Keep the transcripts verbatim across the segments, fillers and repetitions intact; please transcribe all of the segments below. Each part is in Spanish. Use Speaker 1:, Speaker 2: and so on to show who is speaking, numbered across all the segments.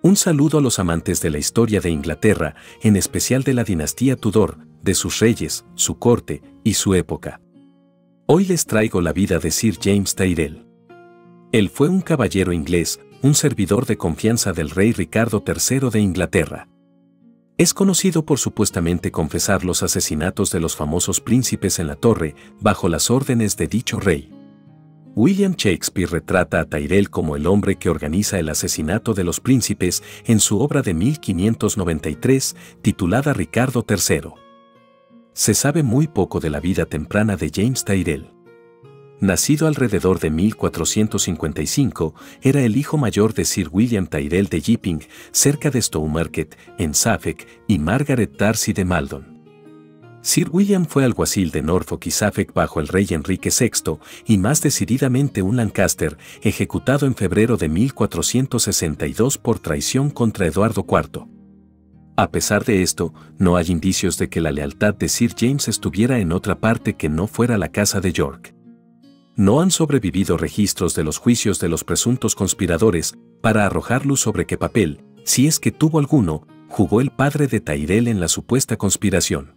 Speaker 1: Un saludo a los amantes de la historia de Inglaterra, en especial de la dinastía Tudor, de sus reyes, su corte y su época. Hoy les traigo la vida de Sir James Tyrrell. Él fue un caballero inglés, un servidor de confianza del rey Ricardo tercero de Inglaterra. Es conocido por supuestamente confesar los asesinatos de los famosos príncipes en la torre, bajo las órdenes de dicho rey. William Shakespeare retrata a Tyrrell como el hombre que organiza el asesinato de los príncipes en su obra de mil quinientos noventa y tres, titulada Ricardo tercero. Se sabe muy poco de la vida temprana de James Tyrrell. Nacido alrededor de mil cuatrocientos cincuenta y cinco, era el hijo mayor de Sir William Tyrrell de Jipping, cerca de Stowmarket, en Suffolk, y Margaret Darcy de Maldon. Sir William fue alguacil de Norfolk y Suffolk bajo el rey Enrique sexto, y más decididamente un Lancaster, ejecutado en febrero de mil cuatrocientos sesenta y dos por traición contra Eduardo cuarto. A pesar de esto, no hay indicios de que la lealtad de Sir James estuviera en otra parte que no fuera la casa de York. No han sobrevivido registros de los juicios de los presuntos conspiradores para arrojar luz sobre qué papel, si es que tuvo alguno, jugó el padre de Tyrrell en la supuesta conspiración.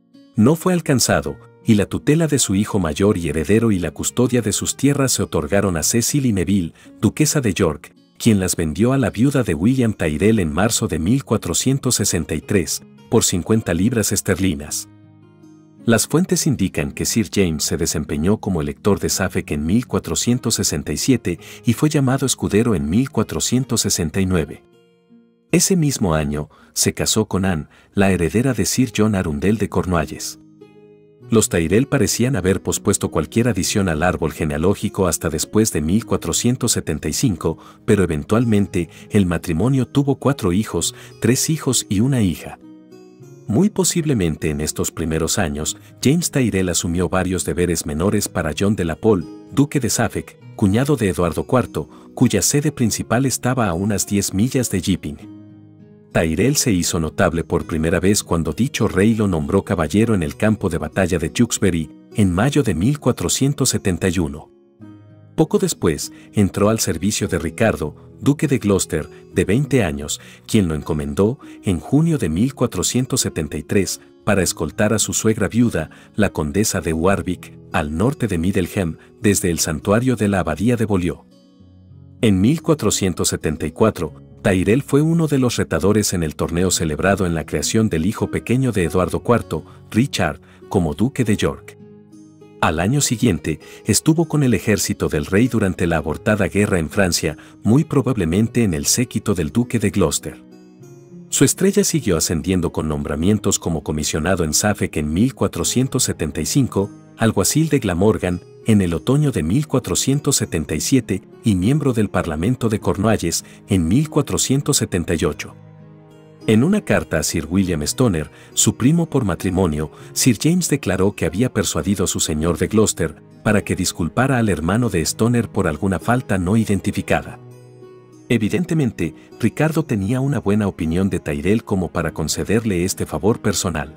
Speaker 1: No fue alcanzado, y la tutela de su hijo mayor y heredero y la custodia de sus tierras se otorgaron a Cecily Neville, duquesa de York, quien las vendió a la viuda de William Tyrrell en marzo de mil cuatrocientos sesenta y tres, por cincuenta libras esterlinas. Las fuentes indican que Sir James se desempeñó como elector de Suffolk en mil cuatrocientos sesenta y siete y fue llamado escudero en mil cuatrocientos sesenta y nueve. Ese mismo año, se casó con Anne, la heredera de Sir John Arundel de Cornualles. Los Tyrrell parecían haber pospuesto cualquier adición al árbol genealógico hasta después de mil cuatrocientos setenta y cinco, pero eventualmente el matrimonio tuvo cuatro hijos, tres hijos y una hija. Muy posiblemente en estos primeros años, James Tyrrell asumió varios deberes menores para John de la Pole, duque de Suffolk, cuñado de Eduardo cuarto, cuya sede principal estaba a unas diez millas de Jipping. Tyrrell se hizo notable por primera vez cuando dicho rey lo nombró caballero en el campo de batalla de Tewkesbury, en mayo de mil cuatrocientos setenta y uno. Poco después, entró al servicio de Ricardo, duque de Gloucester, de veinte años, quien lo encomendó, en junio de mil cuatrocientos setenta y tres, para escoltar a su suegra viuda, la condesa de Warwick, al norte de Middleham, desde el santuario de la abadía de Beaulieu. En mil cuatrocientos setenta y cuatro, Tyrrell fue uno de los retadores en el torneo celebrado en la creación del hijo pequeño de Eduardo cuarto, Richard, como duque de York. Al año siguiente, estuvo con el ejército del rey durante la abortada guerra en Francia, muy probablemente en el séquito del duque de Gloucester. Su estrella siguió ascendiendo con nombramientos como comisionado en Suffolk en mil cuatrocientos setenta y cinco, alguacil de Glamorgan en el otoño de mil cuatrocientos setenta y siete y miembro del Parlamento de Cornualles en mil cuatrocientos setenta y ocho. En una carta a Sir William Stoner, su primo por matrimonio, Sir James declaró que había persuadido a su señor de Gloucester para que disculpara al hermano de Stoner por alguna falta no identificada. Evidentemente, Ricardo tenía una buena opinión de Tyrrell como para concederle este favor personal.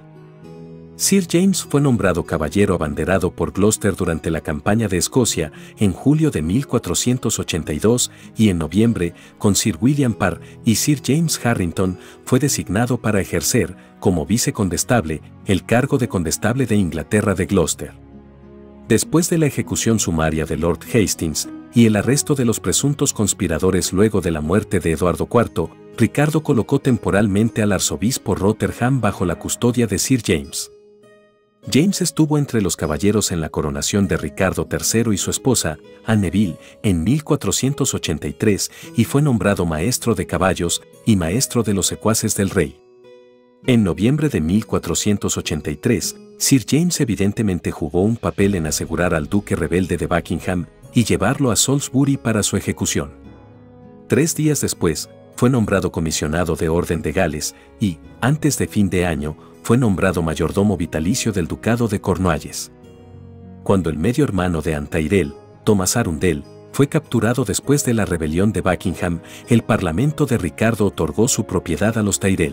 Speaker 1: Sir James fue nombrado caballero abanderado por Gloucester durante la campaña de Escocia en julio de mil cuatrocientos ochenta y dos y en noviembre, con Sir William Parr y Sir James Harrington, fue designado para ejercer, como vicecondestable, el cargo de condestable de Inglaterra de Gloucester. Después de la ejecución sumaria de Lord Hastings y el arresto de los presuntos conspiradores luego de la muerte de Eduardo cuarto, Ricardo colocó temporalmente al arzobispo Rotherham bajo la custodia de Sir James. James estuvo entre los caballeros en la coronación de Ricardo tercero y su esposa, Anne Neville, en mil cuatrocientos ochenta y tres y fue nombrado maestro de caballos y maestro de los secuaces del rey. En noviembre de mil cuatrocientos ochenta y tres, Sir James evidentemente jugó un papel en asegurar al duque rebelde de Buckingham y llevarlo a Salisbury para su ejecución. Tres días después, fue nombrado comisionado de Orden de Gales y, antes de fin de año, fue nombrado mayordomo vitalicio del ducado de Cornualles. Cuando el medio hermano de Anne Tyrrell, Thomas Arundel, fue capturado después de la rebelión de Buckingham, el parlamento de Ricardo otorgó su propiedad a los Tyrrell.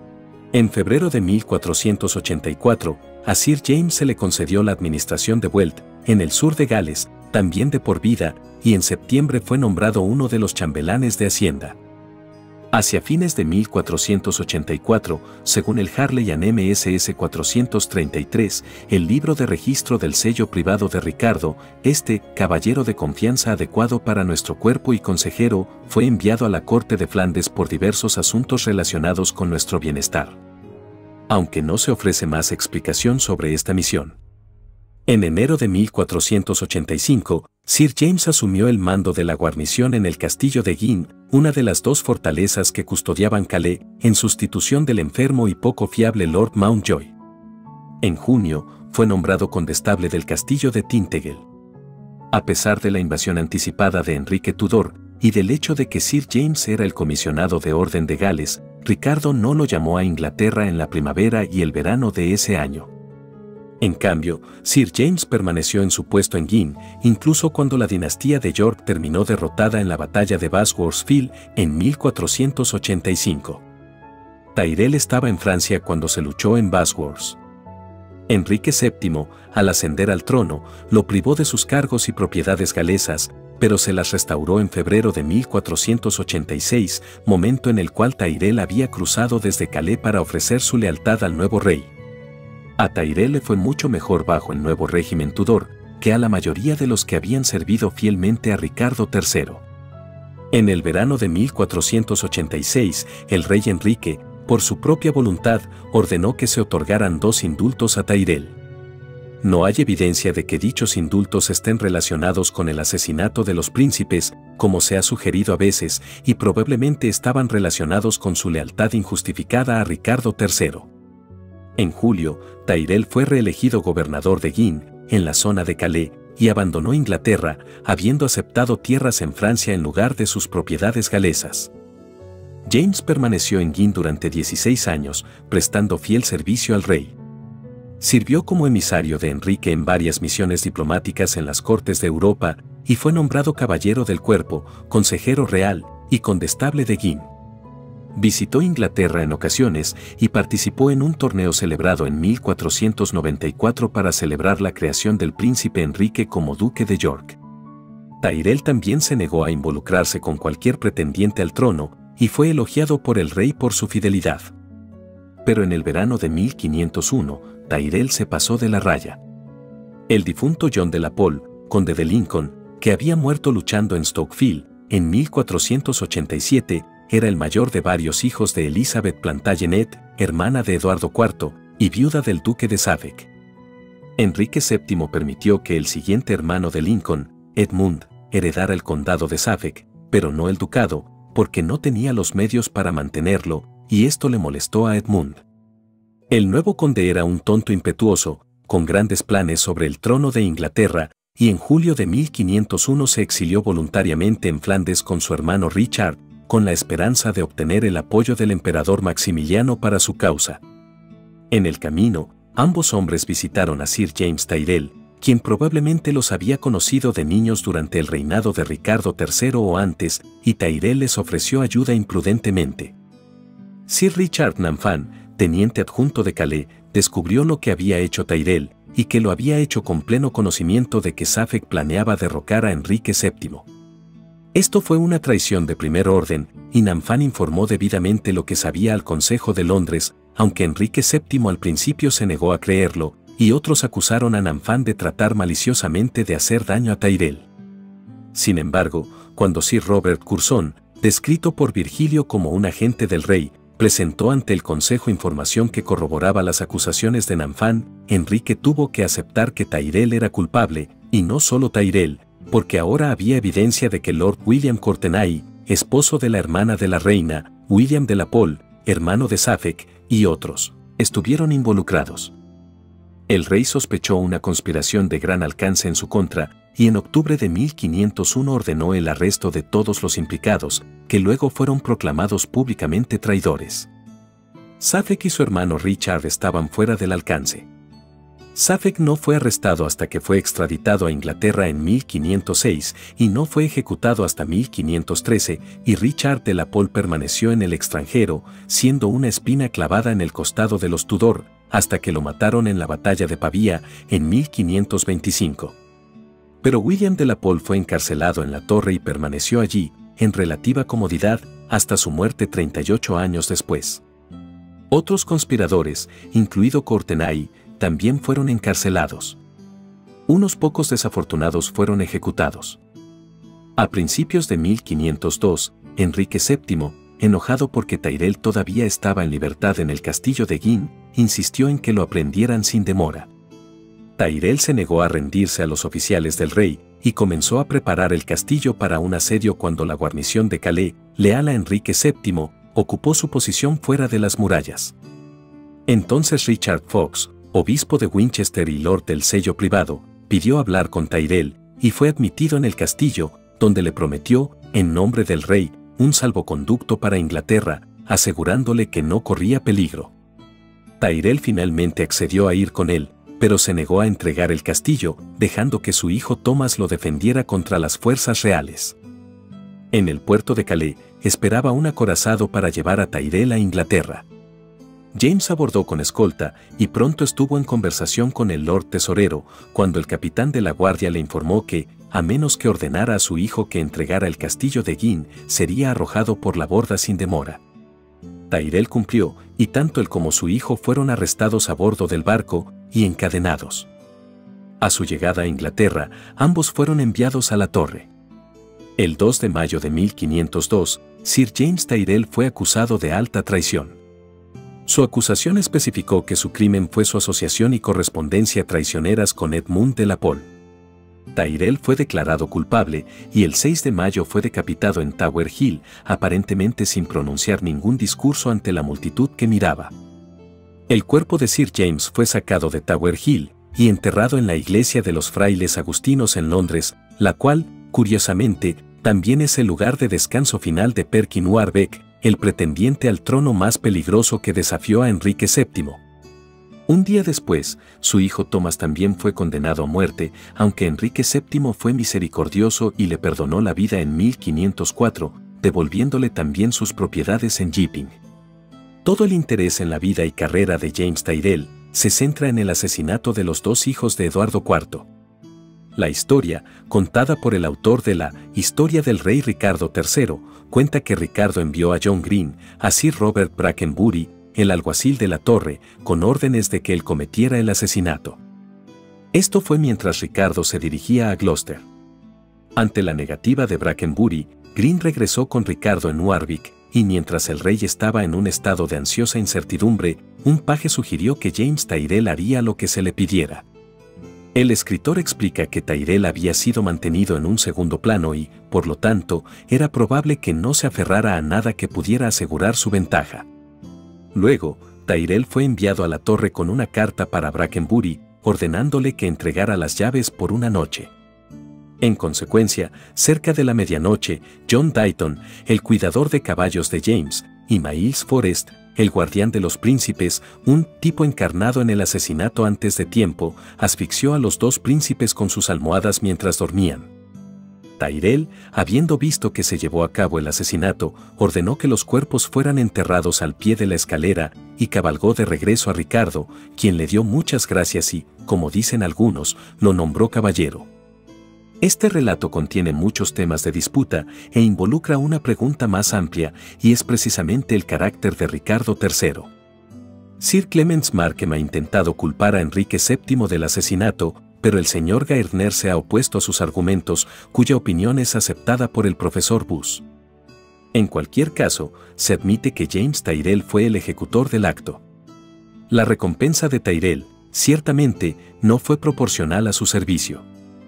Speaker 1: En febrero de mil cuatrocientos ochenta y cuatro, a Sir James se le concedió la administración de Welt, en el sur de Gales, también de por vida, y en septiembre fue nombrado uno de los chambelanes de Hacienda. Hacia fines de mil cuatrocientos ochenta y cuatro, según el Harley and M S S cuatrocientos treinta y tres, el libro de registro del sello privado de Ricardo, este caballero de confianza adecuado para nuestro cuerpo y consejero, fue enviado a la corte de Flandes por diversos asuntos relacionados con nuestro bienestar. Aunque no se ofrece más explicación sobre esta misión. En enero de mil cuatrocientos ochenta y cinco, Sir James asumió el mando de la guarnición en el castillo de Guin, una de las dos fortalezas que custodiaban Calais, en sustitución del enfermo y poco fiable Lord Mountjoy. En junio, fue nombrado condestable del castillo de Tintagel. A pesar de la invasión anticipada de Enrique Tudor, y del hecho de que Sir James era el comisionado de Orden de Gales, Ricardo no lo llamó a Inglaterra en la primavera y el verano de ese año. En cambio, Sir James permaneció en su puesto en Guin, incluso cuando la dinastía de York terminó derrotada en la batalla de Bosworth Field en mil cuatrocientos ochenta y cinco. Tyrell estaba en Francia cuando se luchó en Bosworth. Enrique séptimo, al ascender al trono, lo privó de sus cargos y propiedades galesas, pero se las restauró en febrero de mil cuatrocientos ochenta y seis, momento en el cual Tyrell había cruzado desde Calais para ofrecer su lealtad al nuevo rey. A Tyrell le fue mucho mejor bajo el nuevo régimen Tudor que a la mayoría de los que habían servido fielmente a Ricardo tercero. En el verano de mil cuatrocientos ochenta y seis, el rey Enrique, por su propia voluntad, ordenó que se otorgaran dos indultos a Tyrell. No hay evidencia de que dichos indultos estén relacionados con el asesinato de los príncipes, como se ha sugerido a veces, y probablemente estaban relacionados con su lealtad injustificada a Ricardo tercero. En julio, Tyrell fue reelegido gobernador de Guin, en la zona de Calais, y abandonó Inglaterra, habiendo aceptado tierras en Francia en lugar de sus propiedades galesas. James permaneció en Guin durante dieciséis años, prestando fiel servicio al rey. Sirvió como emisario de Enrique en varias misiones diplomáticas en las cortes de Europa, y fue nombrado caballero del cuerpo, consejero real y condestable de Guin. Visitó Inglaterra en ocasiones y participó en un torneo celebrado en mil cuatrocientos noventa y cuatro para celebrar la creación del príncipe Enrique como duque de York. Tyrell también se negó a involucrarse con cualquier pretendiente al trono y fue elogiado por el rey por su fidelidad. Pero en el verano de mil quinientos uno, Tyrell se pasó de la raya. El difunto John de la Pole, conde de Lincoln, que había muerto luchando en Stokefield en mil cuatrocientos ochenta y siete, era el mayor de varios hijos de Elizabeth Plantagenet, hermana de Eduardo cuarto, y viuda del duque de Suffolk. Enrique séptimo permitió que el siguiente hermano de Lincoln, Edmund, heredara el condado de Suffolk, pero no el ducado, porque no tenía los medios para mantenerlo, y esto le molestó a Edmund. El nuevo conde era un tonto impetuoso, con grandes planes sobre el trono de Inglaterra, y en julio de mil quinientos uno se exilió voluntariamente en Flandes con su hermano Richard, con la esperanza de obtener el apoyo del emperador Maximiliano para su causa. En el camino, ambos hombres visitaron a Sir James Tyrell, quien probablemente los había conocido de niños durante el reinado de Ricardo tercero o antes, y Tyrell les ofreció ayuda imprudentemente. Sir Richard Nanfan, teniente adjunto de Calais, descubrió lo que había hecho Tyrell, y que lo había hecho con pleno conocimiento de que Suffolk planeaba derrocar a Enrique séptimo. Esto fue una traición de primer orden, y Nanfan informó debidamente lo que sabía al Consejo de Londres, aunque Enrique séptimo al principio se negó a creerlo, y otros acusaron a Nanfan de tratar maliciosamente de hacer daño a Tyrell. Sin embargo, cuando Sir Robert Curzon, descrito por Virgilio como un agente del rey, presentó ante el Consejo información que corroboraba las acusaciones de Nanfan, Enrique tuvo que aceptar que Tyrell era culpable, y no solo Tyrell, porque ahora había evidencia de que Lord William Courtenay, esposo de la hermana de la reina, William de la Pole, hermano de Suffolk, y otros, estuvieron involucrados. El rey sospechó una conspiración de gran alcance en su contra, y en octubre de mil quinientos uno ordenó el arresto de todos los implicados, que luego fueron proclamados públicamente traidores. Suffolk y su hermano Richard estaban fuera del alcance. Suffolk no fue arrestado hasta que fue extraditado a Inglaterra en mil quinientos seis y no fue ejecutado hasta mil quinientos trece, y Richard de la Pole permaneció en el extranjero, siendo una espina clavada en el costado de los Tudor, hasta que lo mataron en la batalla de Pavía en mil quinientos veinticinco. Pero William de la Pole fue encarcelado en la torre y permaneció allí, en relativa comodidad, hasta su muerte treinta y ocho años después. Otros conspiradores, incluido Courtenay, también fueron encarcelados. Unos pocos desafortunados fueron ejecutados. A principios de mil quinientos dos, Enrique séptimo, enojado porque Tyrell todavía estaba en libertad en el castillo de Guînes, insistió en que lo aprehendieran sin demora. Tyrell se negó a rendirse a los oficiales del rey y comenzó a preparar el castillo para un asedio cuando la guarnición de Calais, leal a Enrique séptimo, ocupó su posición fuera de las murallas. Entonces Richard Fox, obispo de Winchester y lord del sello privado, pidió hablar con Tyrell y fue admitido en el castillo, donde le prometió, en nombre del rey, un salvoconducto para Inglaterra, asegurándole que no corría peligro. Tyrell finalmente accedió a ir con él, pero se negó a entregar el castillo, dejando que su hijo Thomas lo defendiera contra las fuerzas reales. En el puerto de Calais, esperaba un acorazado para llevar a Tyrell a Inglaterra. James abordó con escolta y pronto estuvo en conversación con el Lord Tesorero, cuando el capitán de la guardia le informó que, a menos que ordenara a su hijo que entregara el castillo de Guînes, sería arrojado por la borda sin demora. Tyrell cumplió, y tanto él como su hijo fueron arrestados a bordo del barco y encadenados. A su llegada a Inglaterra, ambos fueron enviados a la torre. El dos de mayo de mil quinientos dos, Sir James Tyrell fue acusado de alta traición. Su acusación especificó que su crimen fue su asociación y correspondencia traicioneras con Edmund de la Pole. Tyrell fue declarado culpable y el seis de mayo fue decapitado en Tower Hill, aparentemente sin pronunciar ningún discurso ante la multitud que miraba. El cuerpo de Sir James fue sacado de Tower Hill y enterrado en la iglesia de los frailes agustinos en Londres, la cual, curiosamente, también es el lugar de descanso final de Perkin Warbeck, el pretendiente al trono más peligroso que desafió a Enrique séptimo. Un día después, su hijo Thomas también fue condenado a muerte, aunque Enrique séptimo fue misericordioso y le perdonó la vida en mil quinientos cuatro, devolviéndole también sus propiedades en Jipping. Todo el interés en la vida y carrera de James Tyrell se centra en el asesinato de los dos hijos de Eduardo cuarto. La historia, contada por el autor de la Historia del Rey Ricardo tercero, cuenta que Ricardo envió a John Green, a Sir Robert Brackenbury, el alguacil de la torre, con órdenes de que él cometiera el asesinato. Esto fue mientras Ricardo se dirigía a Gloucester. Ante la negativa de Brackenbury, Green regresó con Ricardo en Warwick, y mientras el rey estaba en un estado de ansiosa incertidumbre, un paje sugirió que James Tyrell haría lo que se le pidiera. El escritor explica que Tyrell había sido mantenido en un segundo plano y, por lo tanto, era probable que no se aferrara a nada que pudiera asegurar su ventaja. Luego, Tyrell fue enviado a la torre con una carta para Brackenbury, ordenándole que entregara las llaves por una noche. En consecuencia, cerca de la medianoche, John Dayton, el cuidador de caballos de James, y Miles Forrest, el guardián de los príncipes, un tipo encarnado en el asesinato antes de tiempo, asfixió a los dos príncipes con sus almohadas mientras dormían. Tyrell, habiendo visto que se llevó a cabo el asesinato, ordenó que los cuerpos fueran enterrados al pie de la escalera y cabalgó de regreso a Ricardo, quien le dio muchas gracias y, como dicen algunos, lo nombró caballero. Este relato contiene muchos temas de disputa e involucra una pregunta más amplia, y es precisamente el carácter de Ricardo tercero. Sir Clements Markham ha intentado culpar a Enrique séptimo del asesinato, pero el señor Gairdner se ha opuesto a sus argumentos, cuya opinión es aceptada por el profesor Bush. En cualquier caso, se admite que James Tyrell fue el ejecutor del acto. La recompensa de Tyrell, ciertamente, no fue proporcional a su servicio.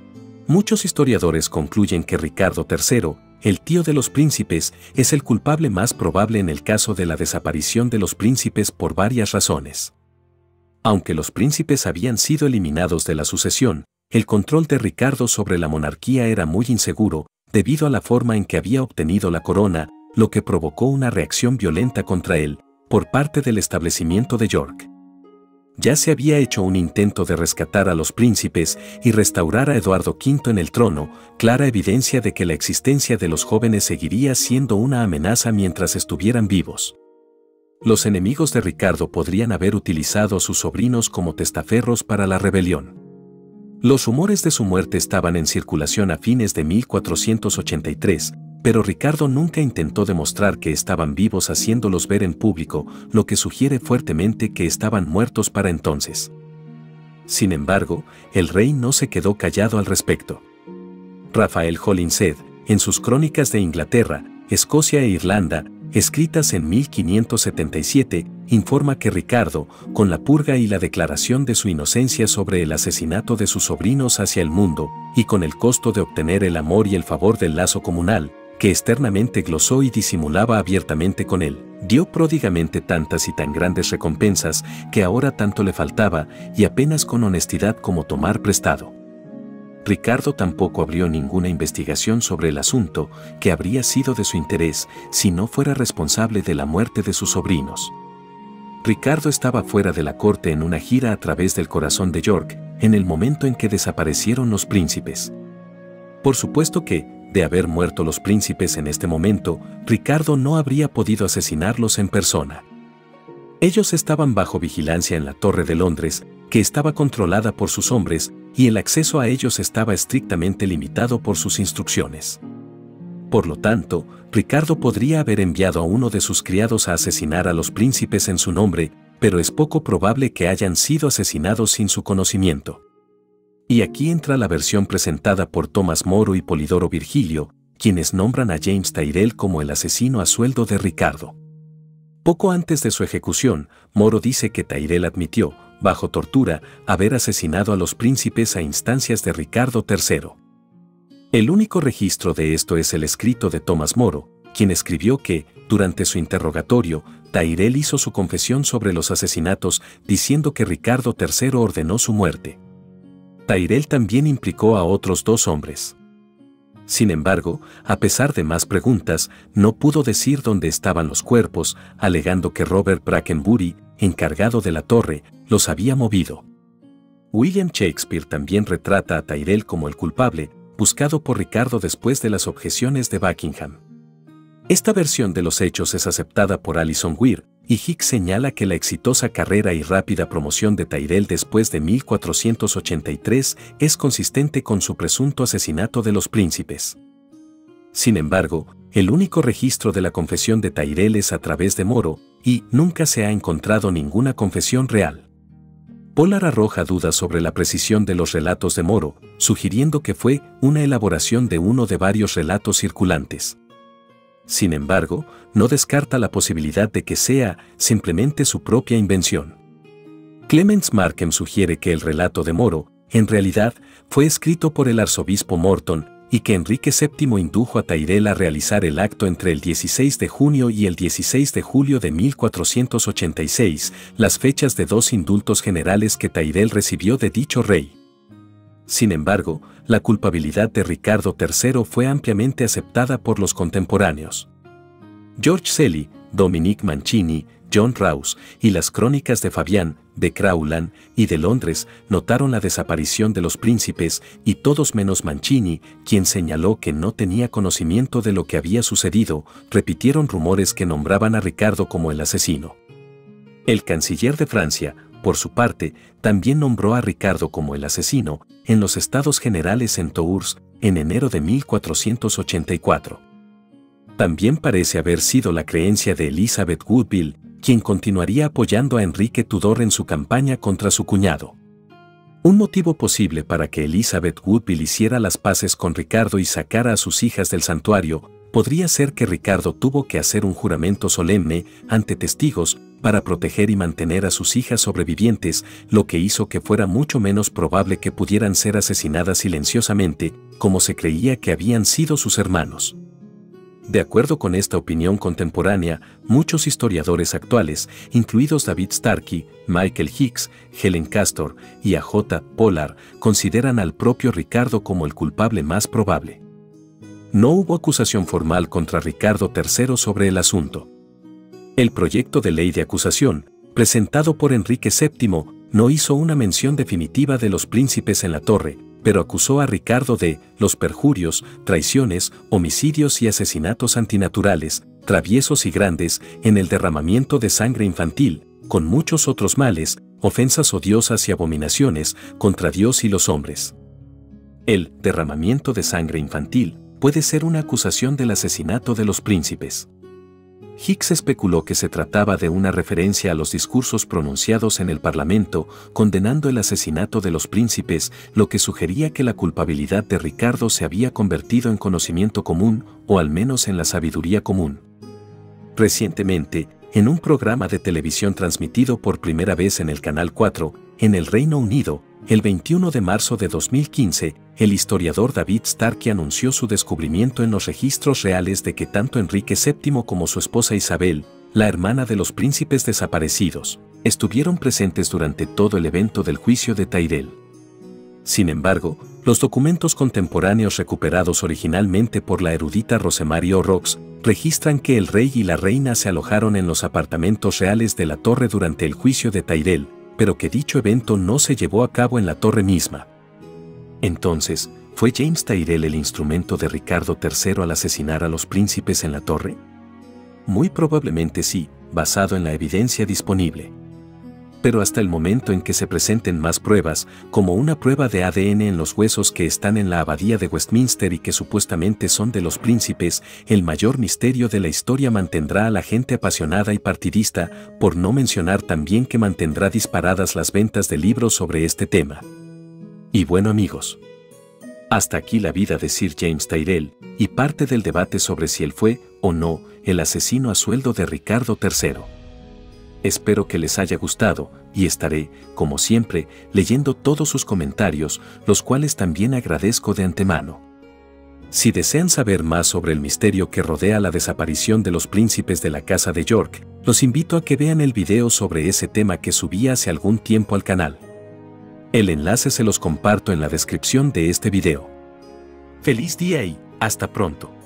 Speaker 1: Muchos historiadores concluyen que Ricardo tercero, el tío de los príncipes, es el culpable más probable en el caso de la desaparición de los príncipes por varias razones. Aunque los príncipes habían sido eliminados de la sucesión, el control de Ricardo sobre la monarquía era muy inseguro, debido a la forma en que había obtenido la corona, lo que provocó una reacción violenta contra él, por parte del establecimiento de York. Ya se había hecho un intento de rescatar a los príncipes y restaurar a Eduardo quinto en el trono, clara evidencia de que la existencia de los jóvenes seguiría siendo una amenaza mientras estuvieran vivos. Los enemigos de Ricardo podrían haber utilizado a sus sobrinos como testaferros para la rebelión. Los rumores de su muerte estaban en circulación a fines de mil cuatrocientos ochenta y tres, Pero Ricardo nunca intentó demostrar que estaban vivos haciéndolos ver en público, lo que sugiere fuertemente que estaban muertos para entonces. Sin embargo, el rey no se quedó callado al respecto. Rafael Holinshed, en sus Crónicas de Inglaterra, Escocia e Irlanda, escritas en mil quinientos setenta y siete, informa que Ricardo, con la purga y la declaración de su inocencia sobre el asesinato de sus sobrinos hacia el mundo, y con el costo de obtener el amor y el favor del lazo comunal, que externamente glosó y disimulaba abiertamente con él, dio pródigamente tantas y tan grandes recompensas que ahora tanto le faltaba, y apenas con honestidad como tomar prestado. Ricardo tampoco abrió ninguna investigación sobre el asunto, que habría sido de su interés si no fuera responsable de la muerte de sus sobrinos. Ricardo estaba fuera de la corte en una gira a través del corazón de York, en el momento en que desaparecieron los príncipes. Por supuesto que, de haber muerto los príncipes en este momento, Ricardo no habría podido asesinarlos en persona. Ellos estaban bajo vigilancia en la Torre de Londres, que estaba controlada por sus hombres, y el acceso a ellos estaba estrictamente limitado por sus instrucciones. Por lo tanto, Ricardo podría haber enviado a uno de sus criados a asesinar a los príncipes en su nombre, pero es poco probable que hayan sido asesinados sin su conocimiento. Y aquí entra la versión presentada por Tomás Moro y Polidoro Virgilio, quienes nombran a James Tyrrell como el asesino a sueldo de Ricardo. Poco antes de su ejecución, Moro dice que Tyrrell admitió, bajo tortura, haber asesinado a los príncipes a instancias de Ricardo tercero. El único registro de esto es el escrito de Tomás Moro, quien escribió que, durante su interrogatorio, Tyrrell hizo su confesión sobre los asesinatos, diciendo que Ricardo tercero ordenó su muerte. Tyrrell también implicó a otros dos hombres. Sin embargo, a pesar de más preguntas, no pudo decir dónde estaban los cuerpos, alegando que Robert Brackenbury, encargado de la torre, los había movido. William Shakespeare también retrata a Tyrrell como el culpable, buscado por Ricardo después de las objeciones de Buckingham. Esta versión de los hechos es aceptada por Alison Weir, y Hicks señala que la exitosa carrera y rápida promoción de Tyrrell después de mil cuatrocientos ochenta y tres es consistente con su presunto asesinato de los príncipes. Sin embargo, el único registro de la confesión de Tyrrell es a través de Moro, y nunca se ha encontrado ninguna confesión real. Pollard arroja dudas sobre la precisión de los relatos de Moro, sugiriendo que fue una elaboración de uno de varios relatos circulantes. Sin embargo, no descarta la posibilidad de que sea simplemente su propia invención. Clements Markham sugiere que el relato de Moro, en realidad, fue escrito por el arzobispo Morton, y que Enrique séptimo indujo a Tyrrell a realizar el acto entre el dieciséis de junio y el dieciséis de julio de mil cuatrocientos ochenta y seis, las fechas de dos indultos generales que Tyrrell recibió de dicho rey. Sin embargo, la culpabilidad de Ricardo tercero fue ampliamente aceptada por los contemporáneos. George Selly, Dominique Mancini, John Rawls y las Crónicas de Fabián, de Crowland y de Londres notaron la desaparición de los príncipes, y todos menos Mancini, quien señaló que no tenía conocimiento de lo que había sucedido, repitieron rumores que nombraban a Ricardo como el asesino. El canciller de Francia, por su parte, también nombró a Ricardo como el asesino en los Estados Generales en Tours, en enero de mil cuatrocientos ochenta y cuatro. También parece haber sido la creencia de Elizabeth Woodville, quien continuaría apoyando a Enrique Tudor en su campaña contra su cuñado. Un motivo posible para que Elizabeth Woodville hiciera las paces con Ricardo y sacara a sus hijas del santuario podría ser que Ricardo tuvo que hacer un juramento solemne ante testigos para proteger y mantener a sus hijas sobrevivientes, lo que hizo que fuera mucho menos probable que pudieran ser asesinadas silenciosamente, como se creía que habían sido sus hermanos. De acuerdo con esta opinión contemporánea, muchos historiadores actuales, incluidos David Starkey, Michael Hicks, Helen Castor y A J Pollard, consideran al propio Ricardo como el culpable más probable. No hubo acusación formal contra Ricardo tercero sobre el asunto. El proyecto de ley de acusación, presentado por Enrique séptimo, no hizo una mención definitiva de los príncipes en la torre, pero acusó a Ricardo de los perjurios, traiciones, homicidios y asesinatos antinaturales, traviesos y grandes, en el derramamiento de sangre infantil, con muchos otros males, ofensas odiosas y abominaciones contra Dios y los hombres. El derramamiento de sangre infantil puede ser una acusación del asesinato de los príncipes. Hicks especuló que se trataba de una referencia a los discursos pronunciados en el Parlamento condenando el asesinato de los príncipes, lo que sugería que la culpabilidad de Ricardo se había convertido en conocimiento común, o al menos en la sabiduría común. Recientemente, en un programa de televisión transmitido por primera vez en el Canal cuatro, en el Reino Unido, el veintiuno de marzo de dos mil quince, el historiador David Starkey anunció su descubrimiento en los registros reales de que tanto Enrique séptimo como su esposa Isabel, la hermana de los príncipes desaparecidos, estuvieron presentes durante todo el evento del juicio de Tyrell. Sin embargo, los documentos contemporáneos recuperados originalmente por la erudita Rosemary O'Rourke registran que el rey y la reina se alojaron en los apartamentos reales de la torre durante el juicio de Tyrell, pero que dicho evento no se llevó a cabo en la torre misma. Entonces, ¿fue James Tyrell el instrumento de Ricardo tercero al asesinar a los príncipes en la torre? Muy probablemente sí, basado en la evidencia disponible. Pero hasta el momento en que se presenten más pruebas, como una prueba de A D N en los huesos que están en la abadía de Westminster y que supuestamente son de los príncipes, el mayor misterio de la historia mantendrá a la gente apasionada y partidista, por no mencionar también que mantendrá disparadas las ventas de libros sobre este tema. Y bueno amigos, hasta aquí la vida de Sir James Tyrell, y parte del debate sobre si él fue, o no, el asesino a sueldo de Ricardo tercero. Espero que les haya gustado, y estaré, como siempre, leyendo todos sus comentarios, los cuales también agradezco de antemano. Si desean saber más sobre el misterio que rodea la desaparición de los príncipes de la Casa de York, los invito a que vean el video sobre ese tema que subí hace algún tiempo al canal. El enlace se los comparto en la descripción de este video. ¡Feliz día y hasta pronto!